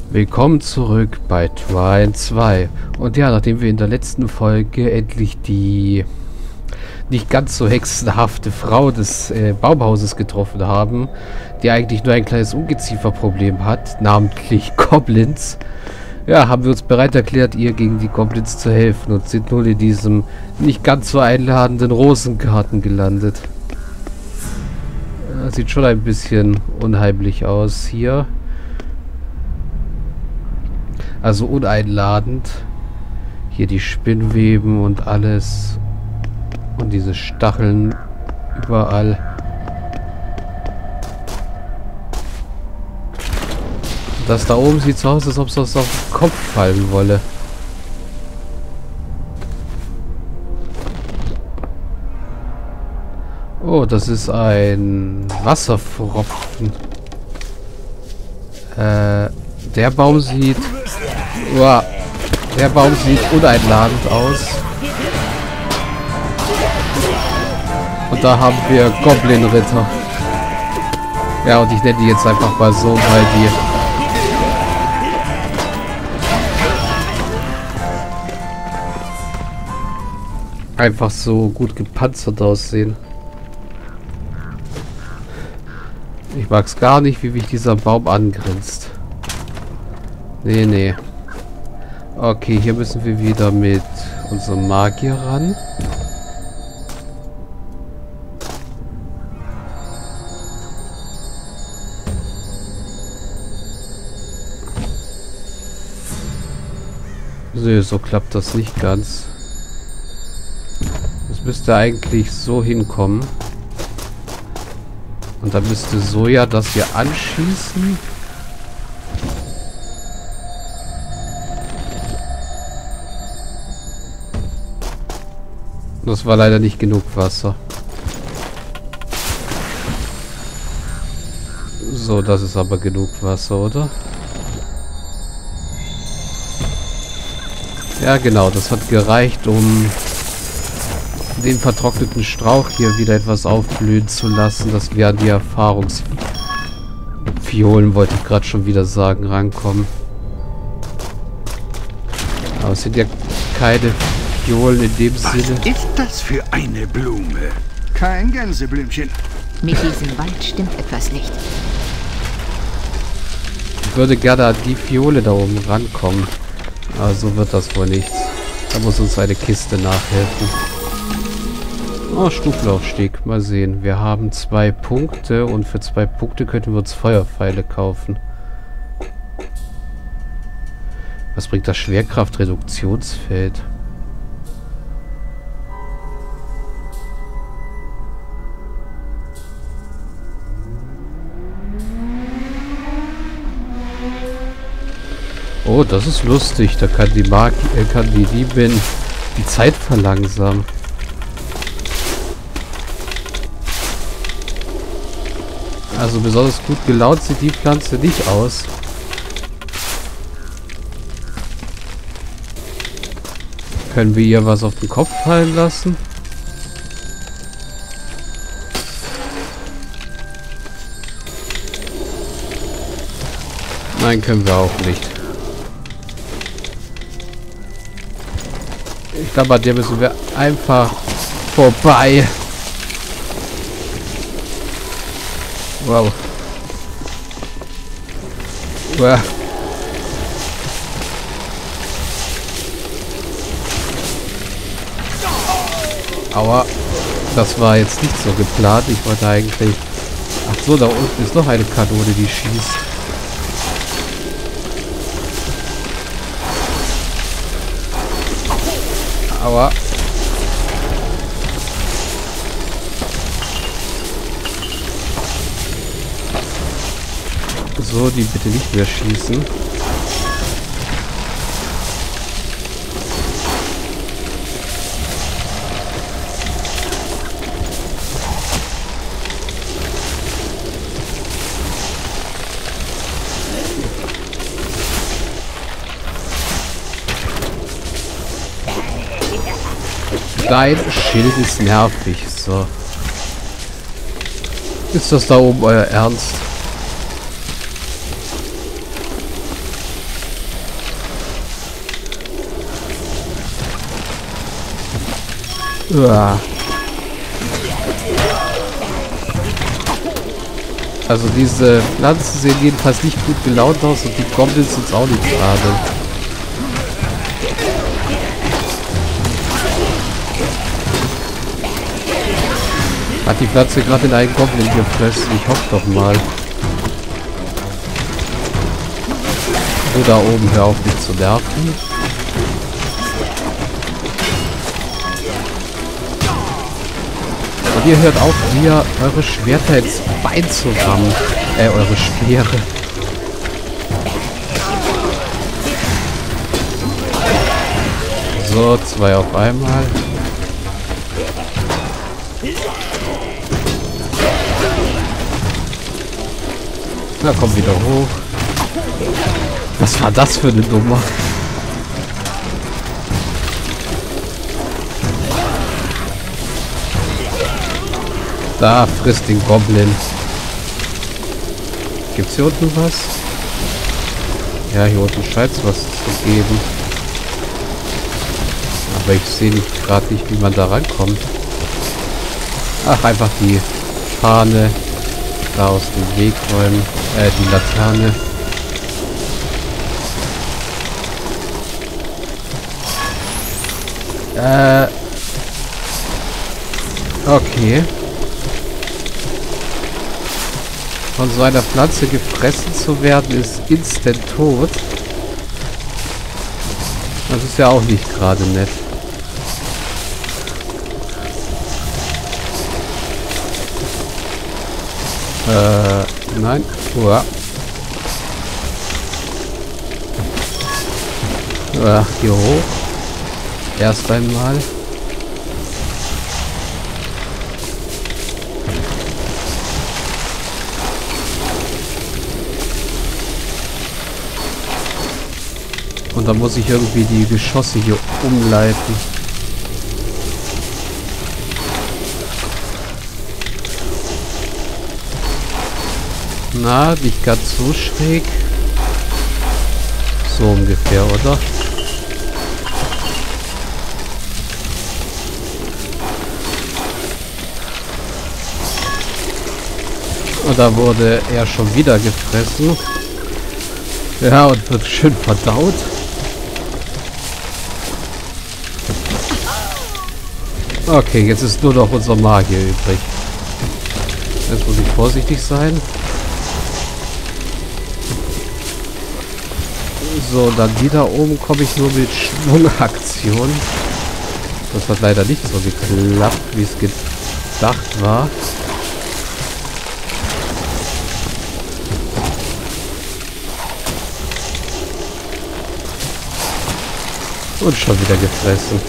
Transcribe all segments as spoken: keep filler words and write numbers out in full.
Willkommen zurück bei Trine zwei. Und ja, nachdem wir in der letzten Folge endlich die nicht ganz so hexenhafte Frau des äh, Baumhauses getroffen haben, die eigentlich nur ein kleines Ungezieferproblem hat, namentlich Goblins, ja, haben wir uns bereit erklärt, ihr gegen die Goblins zu helfen und sind nun in diesem nicht ganz so einladenden Rosengarten gelandet. Ja, sieht schon ein bisschen unheimlich aus hier. Also uneinladend. Hier die Spinnweben und alles. Und diese Stacheln überall. Das da oben sieht so aus, als ob es uns auf den Kopf fallen wolle. Oh, das ist ein Wasserpfropfen. Äh, der Baum sieht... Uah, der Baum sieht uneinladend aus. Und da haben wir Goblin-Ritter. Ja, und ich nenne die jetzt einfach mal so, weil die... einfach so gut gepanzert aussehen. Ich mag es gar nicht, wie mich dieser Baum angrinst. Nee, nee. Okay, hier müssen wir wieder mit unserem Magier ran. Nee, so klappt das nicht ganz. Das müsste eigentlich so hinkommen. Und dann müsste Soja das hier anschießen. Das war leider nicht genug Wasser. So, das ist aber genug Wasser, oder? Ja, genau, das hat gereicht, um den vertrockneten Strauch hier wieder etwas aufblühen zu lassen, dass wir an die Erfahrungsfiolen, wollte ich gerade schon wieder sagen, rankommen. Aber es sind ja keine Fiolen in dem Was Sinne. ist das für eine Blume? Kein Gänseblümchen. Mit diesem Wald stimmt etwas nicht. Ich würde gerne an die Fiole da oben rankommen. Aber so wird das wohl nichts. Da muss uns eine Kiste nachhelfen. Oh, Stufelaufstieg. Mal sehen. Wir haben zwei Punkte und für zwei Punkte könnten wir uns Feuerpfeile kaufen. Was bringt das Schwerkraftreduktionsfeld? Oh, das ist lustig. Da kann die Mag äh, kann die Diebin die Zeit verlangsamen. Also besonders gut gelaunt sieht die Pflanze nicht aus. Können wir ihr was auf den Kopf fallen lassen? Nein, können wir auch nicht. Ich glaube, an der müssen wir einfach vorbei. Wow. Wow. Aua. Das war jetzt nicht so geplant. Ich wollte eigentlich... Ach so, da unten ist noch eine Kanone, die schießt. Aua. So, die bitte nicht mehr schießen. Dein Schild ist nervig. So. Ist das da oben euer Ernst? Uah. Also diese Pflanzen sehen jedenfalls nicht gut gelaunt aus und die Goblins sind auch nicht gerade. Hat die Pflanze gerade in einen Goblin gefressen? Ich hoffe doch mal. Du da oben, hör auf mich zu nerven. Und ihr hört auf, mir eure Schwerter ins Bein zu rammen. Äh, eure Speere. So, zwei auf einmal. Na, komm wieder hoch. Was war das für eine Nummer? Da, frisst den Goblin. Gibt's hier unten was? Ja, hier unten scheint es was zu geben. Aber ich sehe nicht gerade nicht, wie man da rankommt. Ach, einfach die Fahne da aus dem Weg räumen. Äh, die Laterne. Äh. Okay. Von so einer Pflanze gefressen zu werden, ist instant tot. Das ist ja auch nicht gerade nett. Äh, nein. Uah. Uah, hier hoch. Erst einmal. Und dann muss ich irgendwie die Geschosse hier umleiten. Na, nicht ganz so schräg. So ungefähr, oder? Und da wurde er schon wieder gefressen. Ja, und wird schön verdaut. Okay, jetzt ist nur noch unser Magier übrig. Jetzt muss ich vorsichtig sein. So, dann die da oben komme ich nur mit Schwungaktion. Das hat leider nicht so geklappt, wie es gedacht war. Und schon wieder gefressen.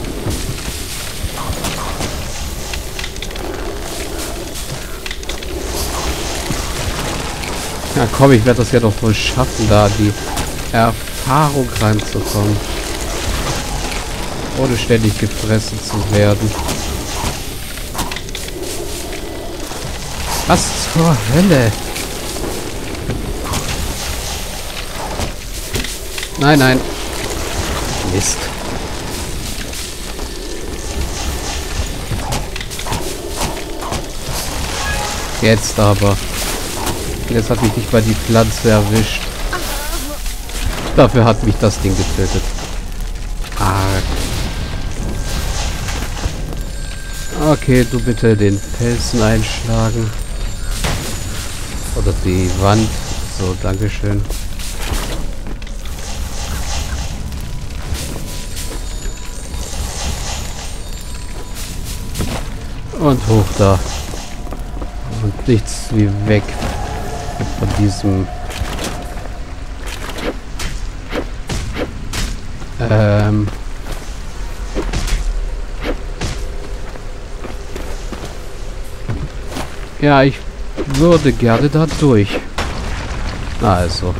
Ja komm, ich werde das ja doch wohl schaffen, da die Erfahrung reinzukommen. Ohne ständig gefressen zu werden. Was zur Hölle? Nein, nein. Mist. Jetzt aber. Jetzt hat mich nicht mal die Pflanze erwischt. Dafür hat mich das Ding getötet. Ah. Okay, du bitte den Felsen einschlagen. Oder die Wand. So, dankeschön. Und hoch da. Und nichts wie weg von diesem ähm ja, ich würde gerne da durch. Also.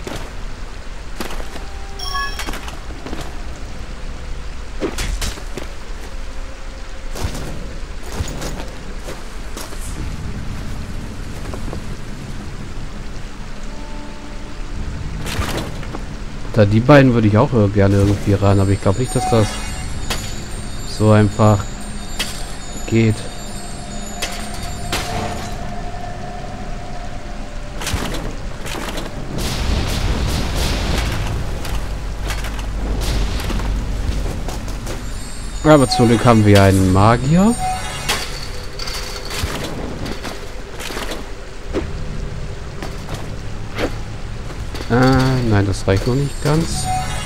Da die beiden würde ich auch gerne irgendwie ran, aber ich glaube nicht, dass das so einfach geht. Aber zum Glück haben wir einen Magier. Äh, nein, das reicht noch nicht ganz.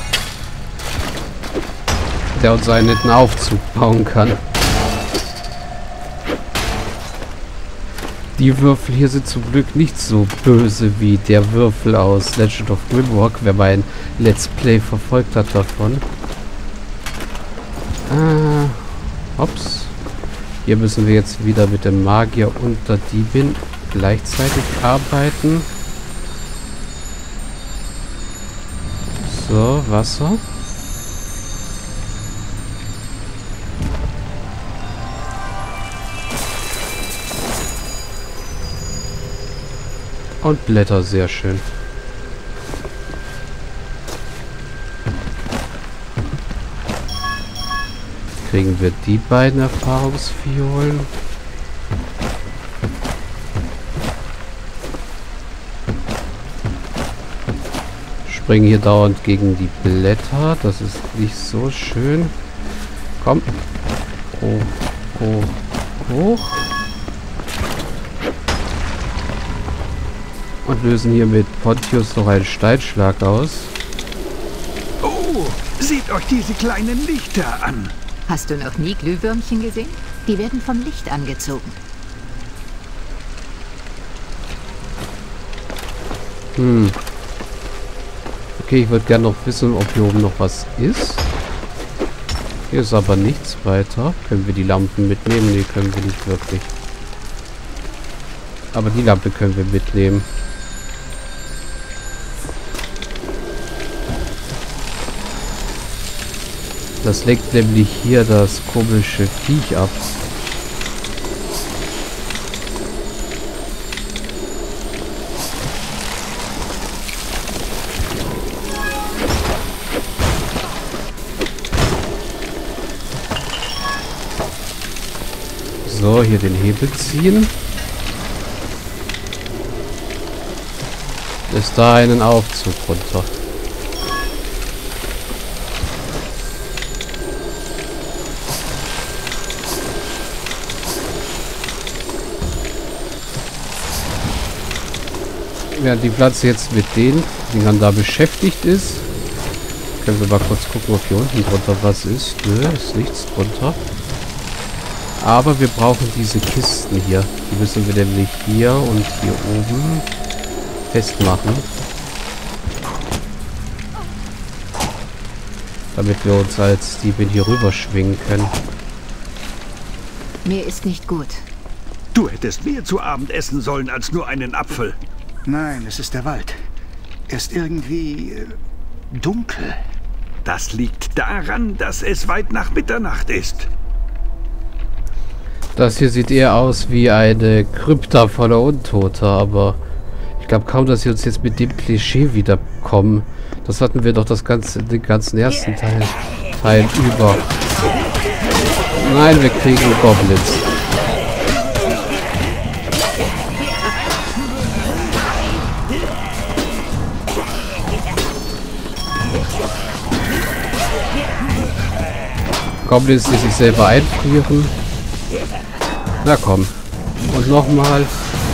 Der uns einen netten Aufzug bauen kann. Die Würfel hier sind zum Glück nicht so böse wie der Würfel aus Legend of Grimrock, wer mein Let's Play verfolgt hat davon. Ah, hops. Hier müssen wir jetzt wieder mit dem Magier und der Diebin gleichzeitig arbeiten. So, Wasser. Und Blätter, sehr schön. Kriegen wir die beiden Erfahrungsfiolen. Springen hier dauernd gegen die Blätter. Das ist nicht so schön. Komm. Oh, oh, hoch. Und lösen hier mit Pontius noch einen Steinschlag aus. Oh, seht euch diese kleinen Lichter an. Hast du noch nie Glühwürmchen gesehen? Die werden vom Licht angezogen. Hm. Okay, ich würde gerne noch wissen, ob hier oben noch was ist. Hier ist aber nichts weiter. Können wir die Lampen mitnehmen? Nee, können wir nicht wirklich. Aber die Lampe können wir mitnehmen. Das lenkt nämlich hier das komische Viech ab. So, hier den Hebel ziehen. Ist da einen Aufzug runter. Während die Pflanze jetzt mit den Dingern da beschäftigt ist, können wir mal kurz gucken, ob hier unten drunter was ist. Nö, ist nichts drunter. Aber wir brauchen diese Kisten hier. Die müssen wir nämlich hier und hier oben festmachen. Damit wir uns als Diebin hier rüber schwingen können. Mir ist nicht gut. Du hättest mehr zu Abend essen sollen als nur einen Apfel. Nein, es ist der Wald. Er ist irgendwie äh, dunkel. Das liegt daran, dass es weit nach Mitternacht ist. Das hier sieht eher aus wie eine Krypta voller Untoter, aber ich glaube kaum, dass sie uns jetzt mit dem Klischee wiederkommen. Das hatten wir doch das ganze, den ganzen ersten Teil, Teil über. Nein, wir kriegen Goblins. Goblins, die sich selber einfrieren. Na komm. Und nochmal.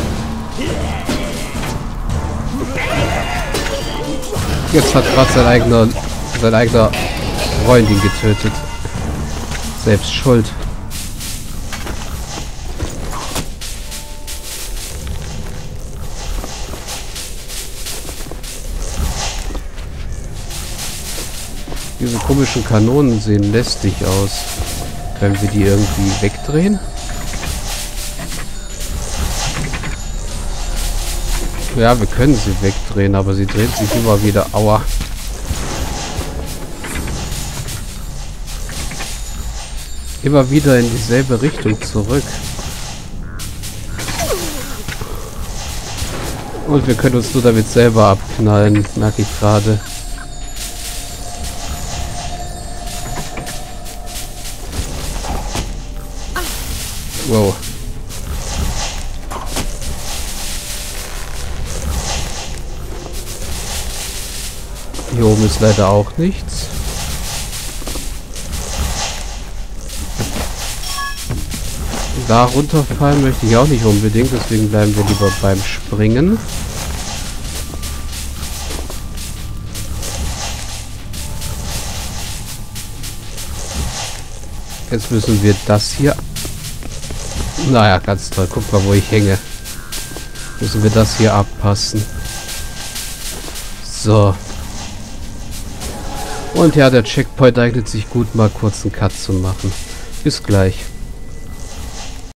Jetzt hat gerade sein eigener, sein eigener Freund ihn getötet. Selbst schuld. Diese komischen Kanonen sehen lästig aus. Können wir die irgendwie wegdrehen? Ja, wir können sie wegdrehen, aber sie dreht sich immer wieder. Aua. Immer wieder in dieselbe Richtung zurück. Und wir können uns nur damit selber abknallen, merke ich gerade. Wow. Hier oben ist leider auch nichts. Da runterfallen möchte ich auch nicht unbedingt, deswegen bleiben wir lieber beim Springen. Jetzt müssen wir das hier... Naja, ganz toll. Guck mal, wo ich hänge. Müssen wir das hier abpassen. So. Und ja, der Checkpoint eignet sich gut, mal kurz einen Cut zu machen. Bis gleich.